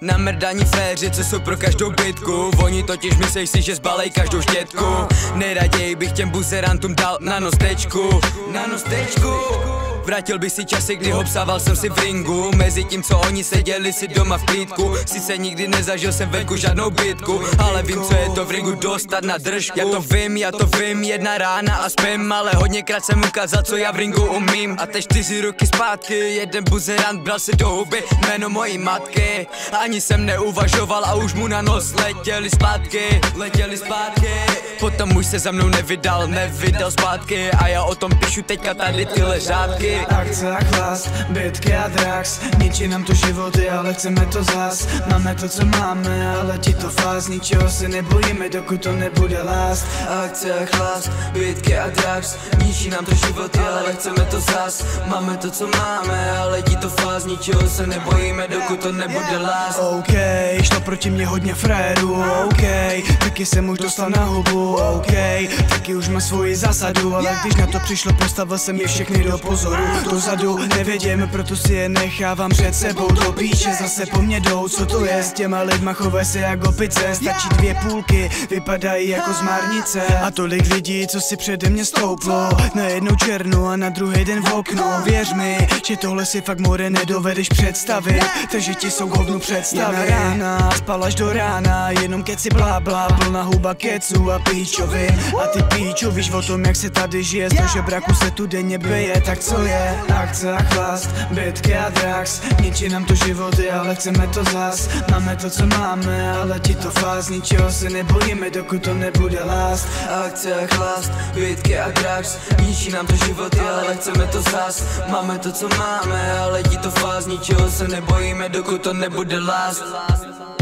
Na mrdaní fréři, co jsou pro každou bitku. Oni totiž myslej si, že zbalej každou štětku. Nejraději bych těm buzerantům dal na nos tečku. Na nos tečku. Vrátil bych si časy, kdy hopsával jsem si v ringu. Mezi tím, co oni seděli si doma v klídku. Sice nikdy nezažil jsem venku žádnou bitku, ale vím, co je to v ringu dostat na držku. Já to vím, jedna rána a spím. Ale hodněkrát jsem ukázal, co já v ringu umím. A teď 4 roky zpátky jeden buzerant bral si do huby jméno mojí matky. Ani jsem neuvažoval a už mu na nos letěli zpátky. Potom už se za mnou nevydal zpátky. A já o tom píšu teďka tady tyhle řádky. Akce a chlast, bitky a drax. Ničí nám to životy, ale chceme to zas. Máme to, co máme, ale ti to fás. Ničeho se nebojíme, dokud to nebude last. Akce a chlast, bitky a drax. Ničí nám to životy, ale chceme to zas. Máme to, co máme, ale ti to fás. Ničeho se nebojíme, dokud to nebude last. OK, šlo proti mě hodně frérů. OK, taky jsem už dostal na hubu. OK, taky už má svoji zásadu. Ale když na to přišlo, postavil jsem je všechny do pozoru. Dozadu nevěděm, proto si je nechávám před sebou. Do píče zase po mně jdou, co to je s těma lidma, chovaj se jak opice. Stačí 2 půlky, vypadají jako zmárnice. A tolik lidí, co si přede mě stouplo. Na jednu černou a na druhý den v okno. Věř mi, že tohle si fakt more nedovedeš představit. Takže ti jsou hovnu představit. Jedna rána, spal až do rána, jenom keci blá, plná huba keců a píčovin. A ty píčo, víš o tom, jak se tady žije. Z toho žebraku se tu denně bije, tak co je? Akce a chlast, bitky a drax. Ničí nám to životy, ale chceme to zas. Máme to, co máme, ale ti to fás. Ničeho se nebojíme, dokud to nebude last. Akce a chlast, bitky a drax. Ničí nám to životy, ale chceme to zas. Máme to, co máme, ale ti to fás. Ničeho se nebojíme, dokud to nebude last.